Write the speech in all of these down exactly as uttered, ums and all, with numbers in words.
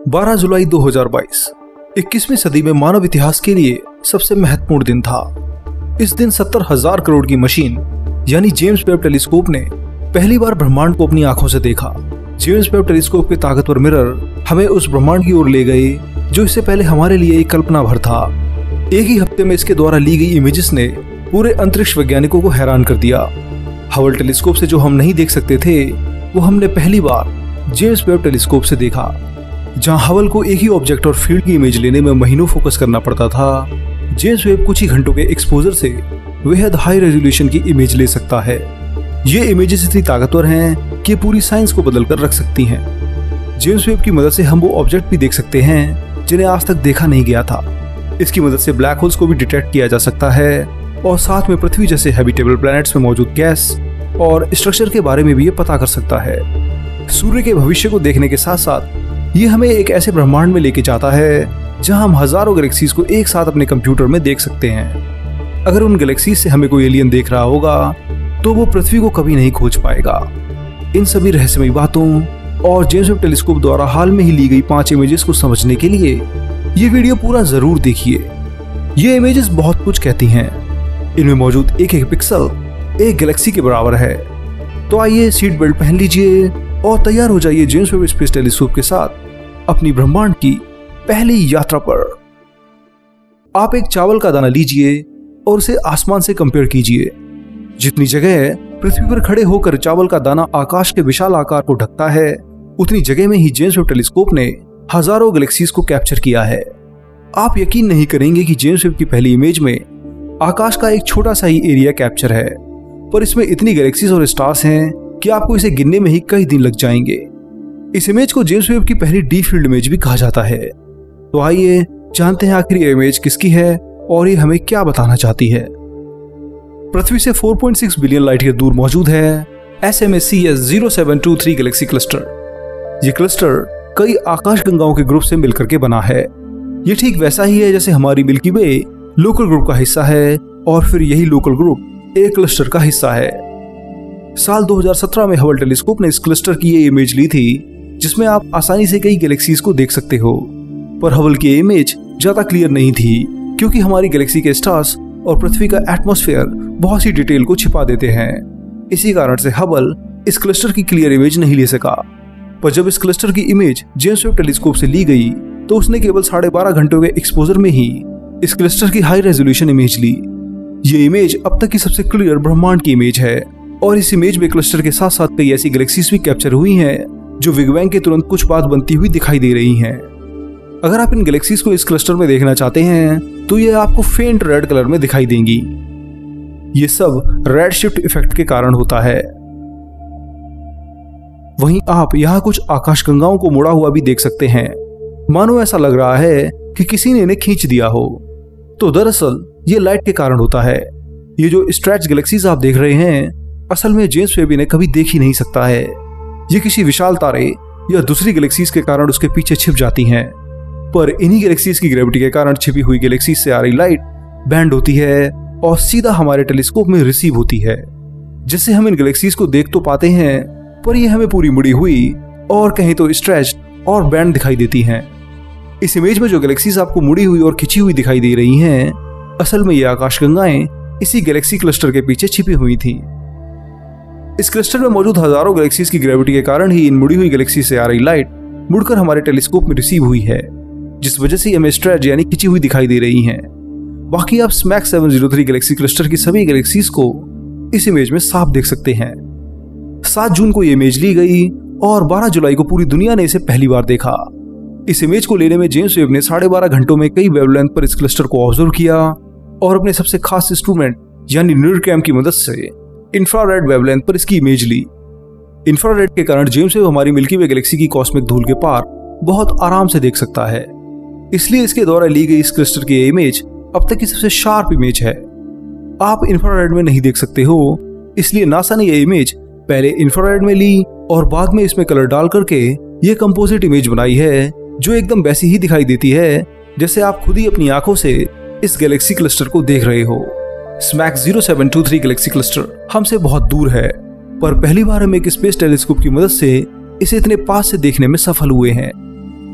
बारह जुलाई दो हज़ार बाईस इक्कीसवीं सदी में मानव इतिहास के लिए सबसे महत्वपूर्ण दिन था। इस दिन सत्तर हजार करोड़ की मशीन यानी जेम्स वेब टेलीस्कोप ने पहली बार ब्रह्मांड को अपनी आंखों से देखा। जेम्स वेब टेलीस्कोप के ताकतवर मिरर हमें उस ब्रह्मांड की ओर ले गए जो इससे पहले हमारे लिए एक कल्पना भर था। एक ही हफ्ते में इसके द्वारा ली गई इमेजेस ने पूरे अंतरिक्ष वैज्ञानिकों को हैरान कर दिया। हबल टेलीस्कोप से जो हम नहीं देख सकते थे वो हमने पहली बार जेम्स वेब टेलीस्कोप से देखा। जहां हबल को एक ही ऑब्जेक्ट और फील्ड की इमेज लेने में महीनों फोकस करना पड़ता था, जेम्स वेब कुछ ही घंटों के एक्सपोजर से बेहद हाई रेजोल्यूशन की इमेज ले सकता है। ये इमेजेस इतनी ताकतवर हैं कि पूरी साइंस को बदल कर रख सकती हैं। जेम्स वेब की मदद से हम वो ऑब्जेक्ट भी देख सकते हैं जिन्हें आज तक देखा नहीं गया था। इसकी मदद से ब्लैक होल्स को भी डिटेक्ट किया जा सकता है और साथ में पृथ्वी जैसे हैबिटेबल प्लैनेट्स में मौजूद गैस और स्ट्रक्चर के बारे में भी ये पता कर सकता है। सूर्य के भविष्य को देखने के साथ साथ ये हमें एक ऐसे ब्रह्मांड में लेके जाता है जहां हम हजारों गैलेक्सीज को एक साथ अपने कंप्यूटर में देख सकते हैं। अगर उन गैलेक्सीज से हमें कोई एलियन देख रहा होगा तो वो पृथ्वी को कभी नहीं खोज पाएगा। इन सभी रहस्यमयी बातों और जेम्स वेब टेलीस्कोप द्वारा हाल में ही ली गई पांच इमेजेस को समझने के लिए ये वीडियो पूरा जरूर देखिए। ये इमेजेस बहुत कुछ कहती हैं। इनमें मौजूद एक एक पिक्सल एक गैलेक्सी के बराबर है। तो आइए सीट बेल्ट पहन लीजिए और तैयार हो जाइए जेम्स वेब स्पेस टेलीस्कोप के साथ अपनी ब्रह्मांड की पहली यात्रा पर। आप एक चावल का दाना लीजिए और उसे आसमान से कंपेयर कीजिए। जितनी जगह पृथ्वी पर खड़े होकर चावल का दाना आकाश के विशाल आकार को ढकता है, उतनी जगह में ही जेम्स वेब टेलीस्कोप ने हजारों गैलेक्सीज को कैप्चर किया है। आप यकीन नहीं करेंगे कि जेम्स वेब की पहली इमेज में आकाश का एक छोटा सा ही एरिया कैप्चर है, पर इसमें इतनी गैलेक्सीज और स्टार्स हैं कि आपको इसे गिनने में ही कई दिन लग जाएंगे। इस इमेज को जेम्स वेब की पहली डीप फील्ड इमेज भी कहा जाता है। तो आइए जानते हैं आखिर ये इमेज किसकी है और ये हमें क्या बताना चाहती है। पृथ्वी से चार पॉइंट छह बिलियन लाइट ईयर दूर मौजूद है S M S C S zero seven two three galaxy cluster. ये क्लस्टर कई आकाशगंगाओं के ग्रुप से मिलकर के बना है। ये ठीक वैसा ही है जैसे हमारी मिल्की वे लोकल ग्रुप का हिस्सा है और फिर यही लोकल ग्रुप एक क्लस्टर का हिस्सा है। साल दो हज़ार सत्रह में हबल टेलीस्कोप ने इस क्लस्टर की ये इमेज ली थी जिसमें आप आसानी से कई गैलेक्सीज को देख सकते हो। पर हबल की इमेज ज्यादा क्लियर नहीं थी क्योंकि हमारी गैलेक्सी के स्टार्स और पृथ्वी का एटमॉस्फेयर बहुत सी डिटेल को छिपा देते हैं। इसी कारण से हबल इस क्लस्टर की क्लियर इमेज नहीं ले सका। पर जब इस क्लस्टर की इमेज जेम्स वेब टेलीस्कोप से ली गई तो उसने केवल साढ़े बारह घंटों के एक्सपोजर में ही इस क्लस्टर की हाई रेजोल्यूशन इमेज ली। ये इमेज अब तक की सबसे क्लियर ब्रह्मांड की इमेज है और इस इमेज में क्लस्टर के साथ साथ कई ऐसी गैलेक्सीज भी कैप्चर हुई हैं जो बिग बैंग के तुरंत कुछ बाद बनती हुई दिखाई दे रही हैं। अगर आप इन गैलेक्सीज को इस क्लस्टर में देखना चाहते हैं तो ये आपको फेंट रेड कलर में दिखाई देंगी। ये सब रेड शिफ्ट इफेक्ट के कारण होता है। वहीं आप यहाँ कुछ आकाशगंगाओं को मुड़ा हुआ भी देख सकते हैं, मानो ऐसा लग रहा है कि किसी ने इन्हें खींच दिया हो। तो दरअसल ये लाइट के कारण होता है। ये जो स्ट्रेच गैलेक्सीज आप देख रहे हैं असल में जेम्स वेब इन्हें कभी देख ही नहीं सकता है। ये किसी विशाल तारे या दूसरी गैलेक्सीज के कारण उसके पीछे छिप जाती हैं। पर इन्हीं गैलेक्सीज की ग्रेविटी के कारण छिपी हुई गैलेक्सीज से आ रही लाइट बैंड होती है और सीधा हमारे टेलीस्कोप में रिसीव होती है, जिससे हम इन गैलेक्सीज को देख तो पाते हैं पर ये हमें पूरी मुड़ी हुई और कहीं तो स्ट्रेच और बैंड दिखाई देती हैं। इस इमेज में जो गैलेक्सीज आपको मुड़ी हुई और खिंची हुई दिखाई दे रही हैं असल में ये आकाशगंगाएं इसी गैलेक्सी क्लस्टर के पीछे छिपी हुई थी। इस क्लस्टर में मौजूद हजारों गैलेक्सीज की ग्रेविटी के कारण ही इन मुड़ी हुई गैलेक्सी से आ रही लाइट मुड़कर हमारे टेलीस्कोप में रिसीव हुई है, जिस वजह से हमें स्ट्रेच यानी खिंची हुई दिखाई दे रही हैं। बाकी आप smack seven zero three galaxy cluster की सभी गैलेक्सीज को इस इमेज में साफ देख सकते हैं। सात जून को ये इमेज ली गई और बारह जुलाई को पूरी दुनिया ने इसे पहली बार देखा। इस इमेज को लेने में जेम्स वेब ने साढ़े बारह घंटों में कई वेवलेंथ पर इस क्लस्टर को ऑब्जर्व किया और अपने सबसे खास इंस्ट्रूमेंट यानी न्यूरकैम की मदद से इंफ्रारेड वेवलेंथ पर इसकी इमेज ली। इंफ्रारेड के कारण जेम्स वेब हमारी मिल्की वे गैलेक्सी की कॉस्मिक धूल के पार बहुत आराम से देख सकता है। इसलिए इसके द्वारा ली गई इस क्लस्टर की इमेज अब तक की सबसे शार्प इमेज है। आप इंफ्रारेड में नहीं देख सकते हो, इसलिए नासा ने यह इमेज पहले इंफ्रारेड में ली और बाद में इसमें कलर डाल करके ये कंपोजिट इमेज बनाई है जो एकदम वैसी ही दिखाई देती है जैसे आप खुद ही अपनी आंखों से इस गैलेक्सी क्लस्टर को देख रहे हो। Smack zero seven two three galaxy cluster हमसे बहुत दूर है, पर पहली बार हम एक स्पेस टेलीस्कोप की मदद से इसे इतने पास से देखने में सफल हुए हैं।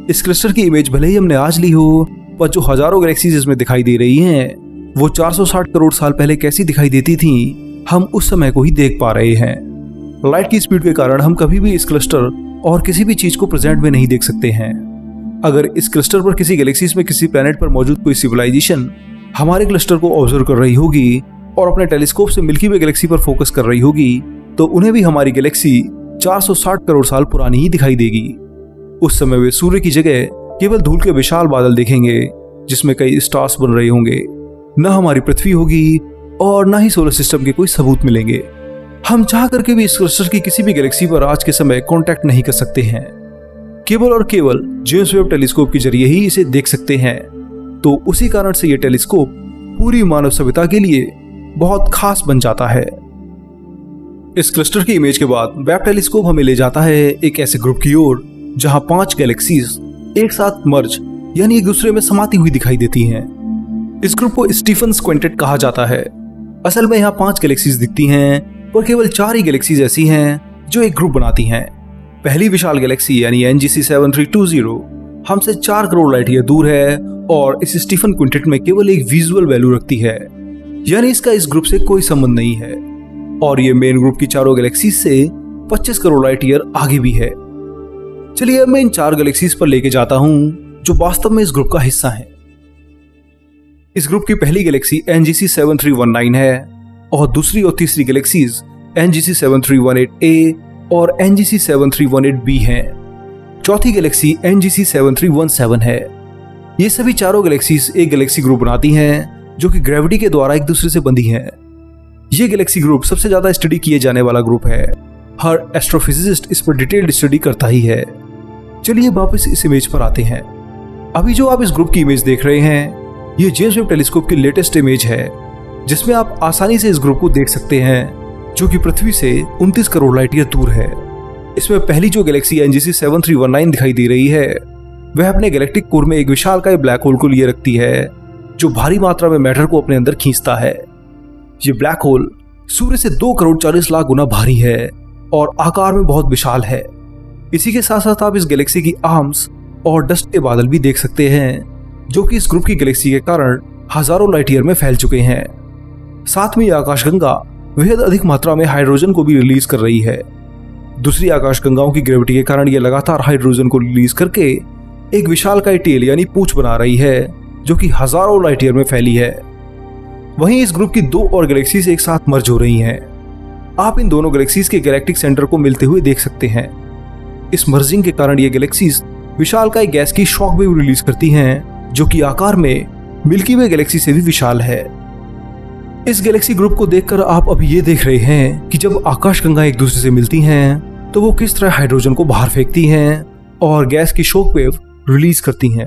इस क्लस्टर की इमेज भले ही हमने आज ली हो, पर जो हजारों गैलेक्सीज इसमें दिखाई दे रही हैं, वो चार सौ साठ करोड़ साल पहले कैसी दिखाई देती थी, हम उस समय को ही देख पा रहे हैं। लाइट की स्पीड के कारण हम कभी भी इस क्लस्टर और किसी भी चीज को प्रेजेंट में नहीं देख सकते हैं। अगर इस क्लस्टर पर किसी गैलेक्सीज में किसी प्लेनेट पर मौजूद कोई सिविलाइजेशन हमारे क्लस्टर को ऑब्जर्व कर रही होगी और अपने टेलीस्कोप से मिल्की वे गैलेक्सी पर फोकस कर रही होगी, तो उन्हें भी हमारी गैलेक्सी चार सौ साठ करोड़ साल पुरानी ही दिखाई देगी। उस समय वे सूर्य की जगह केवल धूल के विशाल बादल देखेंगे जिसमें कई स्टार्स बन रहे होंगे। न हमारी पृथ्वी होगी और न ही सोलर सिस्टम के कोई सबूत मिलेंगे। हम चाह करके भी इस क्लस्टर की किसी भी गैलेक्सी पर आज के समय कांटेक्ट नहीं कर सकते हैं। केवल और केवल जेम्स वेब टेलीस्कोप के जरिए ही इसे देख सकते हैं। तो उसी कारण से यह टेलीस्कोप पूरी मानव सभ्यता के लिए बहुत खास बन जाता है। इस क्लस्टर की इमेज के बाद वेब टेलीस्कोप हमें ले जाता है एक ऐसे ग्रुप की ओर जहां पांच गैलेक्सीज एक साथ मर्ज यानी एक दूसरे में समाती हुई दिखाई देती हैं। इस ग्रुप को स्टीफन्स क्विंटेट कहा जाता है। असल में यहाँ पांच गैलेक्सीज दिखती हैं, पर केवल चार ही गैलेक्सीज ऐसी हैं जो एक ग्रुप बनाती हैं। पहली विशाल गैलेक्सी यानी N G C seven three two zero हमसे चार करोड़ लाइट ईयर दूर है और इस स्टीफन क्विंटेट में केवल एक विजुअल वैल्यू रखती है, यानी इसका इस ग्रुप से कोई संबंध नहीं है। और ये मेन ग्रुप की चारों गैलेक्सीज से पच्चीस करोड़ लाइट ईयर आगे भी है। चलिए अब मैं इन चार गैलेक्सीज पर लेके जाता हूं जो वास्तव में इस ग्रुप का हिस्सा है। इस ग्रुप की पहली galaxy N G C seven three one nine है और दूसरी और तीसरी galaxies N G C seven three one eight A और N G C seven three one eight B हैं। चौथी galaxy N G C seven three one seven है। ये सभी चारों गैलेक्सीज एक गैलेक्सी ग्रुप बनाती हैं जो कि ग्रेविटी के द्वारा एक दूसरे से बंधी हैं। ये गैलेक्सी ग्रुप सबसे ज्यादा स्टडी किए जाने वाला ग्रुप है। हर एस्ट्रोफिजिसिस्ट इस पर डिटेल्ड स्टडी करता ही है। चलिए वापस इस इमेज पर आते हैं। अभी जो आप इस ग्रुप की इमेज देख रहे हैं, ये जेम्स वेब टेलीस्कोप की लेटेस्ट इमेज है जिसमें आप आसानी से इस ग्रुप को देख सकते हैं जो कि पृथ्वी से उनतीस करोड़ लाइट ईयर दूर है। इसमें पहली जो galaxy N G C seven three one nine दिखाई दे रही है, वह अपने गैलेक्टिक कोर में एक विशालकाय ब्लैक होल को लिए रखती है जो भारी मात्रा में मैटर को अपने अंदर खींचता है। ये ब्लैक होल सूर्य से दो करोड़ चालीस लाख गुना भारी है और आकार में बहुत विशाल है। इसी के साथ साथ आप इस गैलेक्सी की आर्म्स और डस्ट के बादल भी देख सकते हैं जो कि इस ग्रुप की गैलेक्सी के कारण हजारों लाइट ईयर में फैल चुके हैं। साथ में आकाशगंगा बेहद अधिक मात्रा में हाइड्रोजन को भी रिलीज कर रही है। दूसरी आकाशगंगाओं की ग्रेविटी के कारण यह लगातार हाइड्रोजन को रिलीज करके एक विशालकाय टेल यानी पूंछ बना रही है जो कि हजारों लाइट ईयर में फैली है। वहीं इस ग्रुप की दो और गैलेक्सीज एक साथ मर्ज हो रही हैं। आप इन दोनों गैलेक्सीज के गैलेक्टिक सेंटर को मिलते हुए देख सकते हैं। इस मर्जिंग के कारण ये गैलेक्सीज विशालकाय गैस की शॉक वेव रिलीज करती हैं जो कि आकार में मिल्की वे गैलेक्सी से भी विशाल है। इस गैलेक्सी ग्रुप को देखकर आप अभी ये देख रहे हैं कि जब आकाशगंगा एक दूसरे से मिलती हैं तो वो किस तरह हाइड्रोजन को बाहर फेंकती हैं और गैस की शॉक वेव रिलीज करती हैं।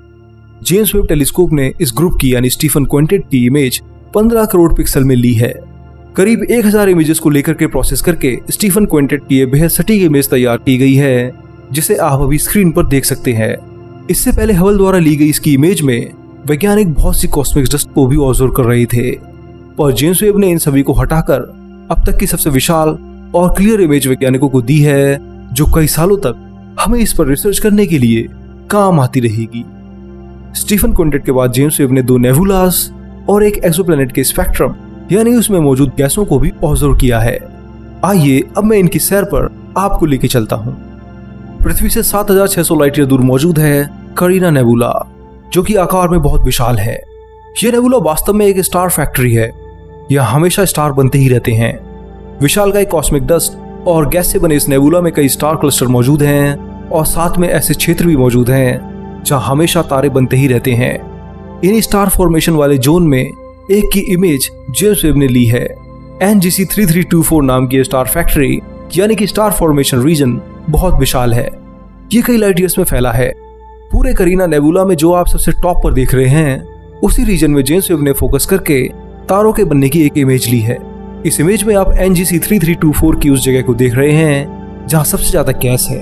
जेम्स वेब टेलीस्कोप ने इस ग्रुप की यानी स्टीफन क्विंटेट की इमेज पंद्रह करोड़ पिक्सल में ली है। करीब एक हज़ार इमेजेस को लेकर के प्रोसेस करके स्टीफन क्विंटेट की बेहद सटीक इमेज तैयार की गई है जिसे आप अभी स्क्रीन पर देख सकते हैं। इससे पहले हबल द्वारा ली गई इसकी इमेज में वैज्ञानिक बहुत सी कॉस्मिक डस्ट को भी ऑब्जर्व कर रहे थे, पर जेम्स वेब ने इन सभी को हटाकर अब तक की सबसे विशाल और क्लियर इमेज वैज्ञानिकों को दी है जो कई सालों तक हमें इस पर रिसर्च करने के लिए काम आती रहेगी। स्टीफन क्विंटेट के बाद जेम्स वेब ने दो नेबुलास और एक एक्सोप्लैनेट के स्पेक्ट्रम यानी उसमें मौजूद गैसों को भी ऑब्जर्व किया है। आइए अब मैं इनकी सैर पर आपको लेके चलता हूँ। पृथ्वी से सात हज़ार छह सौ लाइट ईयर दूर मौजूद है करीना नेबुला जो कि आकार में बहुत विशाल है। यह नेबुला वास्तव में एक स्टार फैक्ट्री है। यहाँ हमेशा स्टार बनते ही रहते हैं। विशालकाय कॉस्मिक डस्ट और गैस से बने इस नेबुला में कई स्टार क्लस्टर मौजूद हैं और साथ में ऐसे क्षेत्र भी मौजूद हैं जहाँ हमेशा तारे बनते ही रहते हैं। इन स्टार फॉर्मेशन वाले जोन में एक की इमेज जेम्स वेब ने ली है। N G C three three two four नाम की स्टार फैक्ट्री यानी कि स्टार फॉर्मेशन रीजन बहुत विशाल है। ये कई लाइट ईयर्स में फैला है। पूरे करीना नेबुला में जो आप सबसे टॉप पर देख रहे हैं उसी रीजन में जेम्स वेब ने फोकस करके तारों के बनने की एक इमेज ली है। इस इमेज में आप N G C three three two four की उस जगह को देख रहे हैं जहां सबसे ज्यादा गैस है।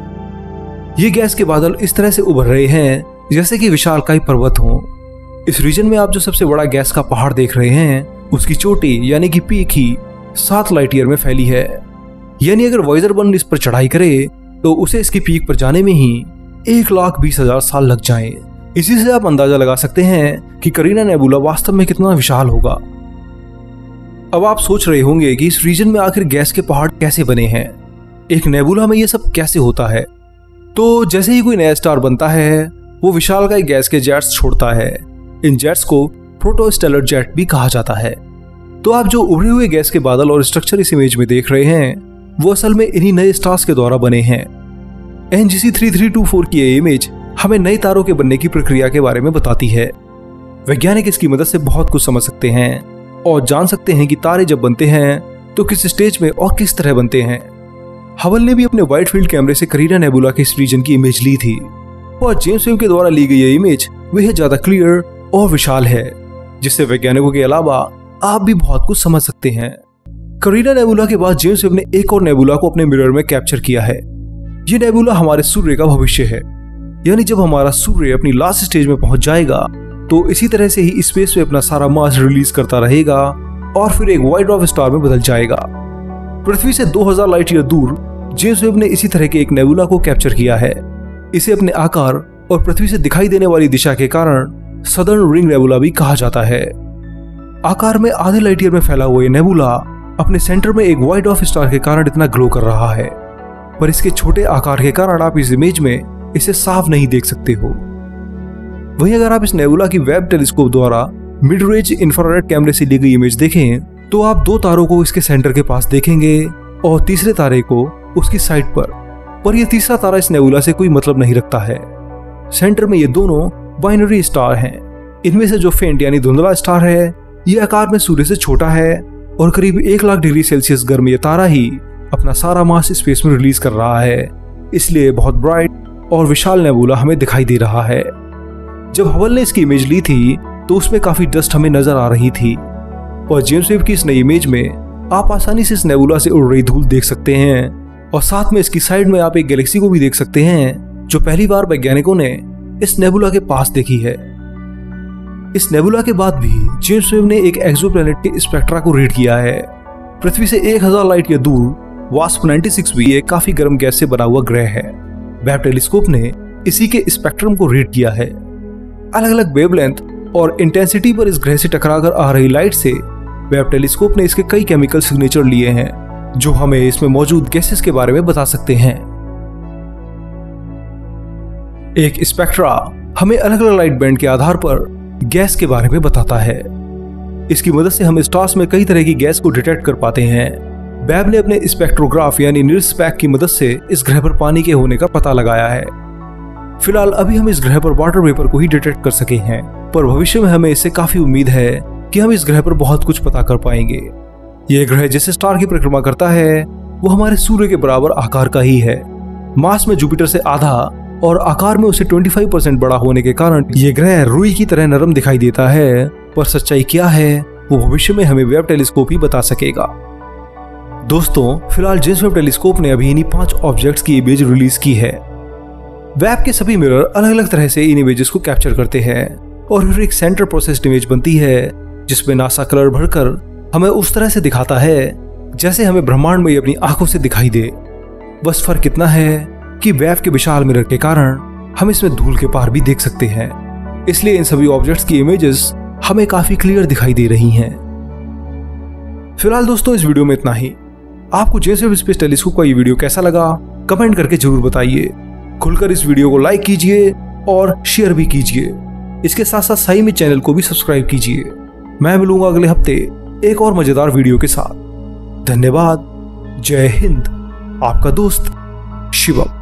ये गैस के बादल इस तरह से उभर रहे हैं जैसे कि विशालकाय पर्वत हो। इस रीजन में आप जो सबसे बड़ा गैस का पहाड़ देख रहे हैं उसकी चोटी यानी कि पीक ही सात लाइट ईयर में फैली है। यानी अगर वॉयेजर वन इस पर चढ़ाई करे तो उसे इसकी पीक पर जाने में ही एक लाख बीस हजार साल लग जाएं। इसी से आप अंदाजा लगा सकते हैं कि करीना नेबुला वास्तव में कितना विशाल होगा। अब आप सोच रहे होंगे कि इस रीजन में आखिर गैस के पहाड़ कैसे बने हैं, एक नेबुला में ये सब कैसे होता है। तो जैसे ही कोई नया स्टार बनता है वो विशालकाय गैस के जेट्स छोड़ता है। इन जेट्स को प्रोटोस्टेलर जेट भी कहा जाता है। तो आप जो उभरे हुए गैस के बादल और स्ट्रक्चर इस इमेज में देख रहे हैं वो असल में इन्हीं नए स्टार्स के द्वारा बने हैं। N G C three three two four की ये इमेज हमें नए तारों के बनने की प्रक्रिया के बारे में बताती है। वैज्ञानिक इसकी मदद से बहुत कुछ समझ सकते हैं और जान सकते हैं कि तारे जब बनते हैं तो किस स्टेज में और किस तरह बनते हैं। हबल ने भी अपने वाइड फील्ड कैमरे से करीना नेबुला के इस रीजन की इमेज ली थी और जेम्स वेब के द्वारा ली गई ये इमेज वह ज्यादा क्लियर और विशाल है, जिससे वैज्ञानिकों के अलावा आप भी बहुत कुछ समझ सकते हैं। करीना नेबुला के बाद जेम्स वेब ने एक और नेबुला को अपने मिरर में कैप्चर किया है। ये नेबुला हमारे सूर्य का भविष्य है, यानी जब हमारा सूर्य अपनी लास्ट स्टेज में पहुंच जाएगा तो इसी तरह से ही स्पेस में अपना सारा मास रिलीज करता रहेगा और फिर एक वाइट ड्वार्फ स्टार में बदल जाएगा। पृथ्वी से दो हज़ार लाइट ईयर दूर जेम्स वेब ने इसी तरह के एक नेबुला को कैप्चर किया है। इसे अपने आकार और पृथ्वी से दिखाई देने वाली दिशा के कारण सदर्न रिंग नेबुला भी कहा जाता है। आकार में आधे लाइट ईयर में फैला हुआ ये नेबुला अपने सेंटर में एक वाइट ड्वार्फ स्टार के कारण इतना ग्लो कर रहा है, पर इसके छोटे आकार के कारण आप इस इमेज में इसे साफ नहीं देख सकते हो। वहीं अगर आप इस नेबुला की वेब टेलीस्कोप द्वारा मिड रेंज इंफ्रारेड कैमरे से ली गई इमेज देखें तो आप दो तारों को इसके सेंटर के पास देखेंगे और तीसरे तारे को उसकी साइड पर पर यह तीसरा तारा इस नेबुला से कोई मतलब नहीं रखता है। सेंटर में ये दोनों बाइनरी स्टार हैं। इनमें से जो फेंट यानी धुंधला स्टार है ये आकार में सूर्य से छोटा है और करीब एक लाख डिग्री सेल्सियस गर्म ये तारा ही अपना सारा मास स्पेस में रिलीज कर रहा है, इसलिए बहुत ब्राइट और विशाल नेबुला हमें दिखाई दे रहा है। जब हबल ने इसकी इमेज ली थी तो उसमें काफी डस्ट हमें नजर आ रही थी, और जेम्स वेब की इस नई इमेज में आप आसानी से इस नेबुला से उड़ रही धूल देख सकते हैं और साथ में इसकी साइड में आप एक गैलेक्सी को भी देख सकते हैं जो पहली बार वैज्ञानिकों ने इस नेबुला के पास देखी है। इस नेबुला के बाद भी जेम्स वेब ने एक एक्सोप्लैनेट के स्पेक्ट्रा को रीड किया है। पृथ्वी से एक हज़ार लाइट ईयर दूर वास्प छियानवे भी एक काफी गर्म गैस से बना हुआ ग्रह है। वेब टेलीस्कोप ने इसी के स्पेक्ट्रम को रीड किया है। अलग अलग वेवलेंथ और इंटेंसिटी पर इस ग्रह से टकराकर आ रही लाइट से वेब टेलीस्कोप ने इसके कई केमिकल सिग्नेचर लिए हैं जो हमें इसमें मौजूद गैसेस के बारे में बता सकते हैं। एक स्पेक्ट्रा हमें अलग अलग लाइट बैंड के आधार पर गैस के बारे में बताता है। इसकी मदद से हम स्टार्स में कई तरह की गैस को डिटेक्ट कर पाते हैं। वेब ने अपने स्पेक्ट्रोग्राफ यानी निरस्पेक की मदद से इस ग्रह पर पानी के होने का पता लगाया है। फिलहाल अभी हम इस ग्रह पर वाटर वेपर को ही डिटेक्ट कर सके हैं, पर भविष्य में हमें इससे काफी उम्मीद है कि हम इस ग्रह पर बहुत कुछ पता कर पाएंगे। यह ग्रह जिस स्टार की परिक्रमा करता है वो हमारे सूर्य के बराबर आकार का ही है। मास में जुपिटर से आधा और आकार में उसे पच्चीस परसेंट बड़ा होने के कारण यह ग्रह रुई की तरह नरम दिखाई देता है, पर सच्चाई क्या है वो भविष्य में हमें वेब टेलीस्कोप ही बता सकेगा। दोस्तों, फिलहाल जेम्स वेब टेलीस्कोप ने अभी इन्हीं पांच ऑब्जेक्ट्स की इमेज रिलीज की है। वेब के सभी मिरर अलग अलग तरह से इन इमेजेस को कैप्चर करते हैं और फिर एक सेंटर प्रोसेस्ड इमेज बनती है जिसमें नासा कलर भरकर हमें उस तरह से दिखाता है जैसे हमें ब्रह्मांड में अपनी आंखों से दिखाई दे। बस फर्क इतना है कि वेब के विशाल मिरर के कारण हम इसमें धूल के पार भी देख सकते हैं, इसलिए इन सभी ऑब्जेक्ट्स की इमेजेस हमें काफी क्लियर दिखाई दे रही हैं। फिलहाल दोस्तों, इस वीडियो में इतना ही। आपको जेम्स वेब स्पेस टेलीस्कोप का ये वीडियो कैसा लगा कमेंट करके जरूर बताइए। खुलकर इस वीडियो को लाइक कीजिए और शेयर भी कीजिए। इसके साथ साथ साई में चैनल को भी सब्सक्राइब कीजिए। मैं मिलूंगा अगले हफ्ते एक और मजेदार वीडियो के साथ। धन्यवाद। जय हिंद। आपका दोस्त शिवम।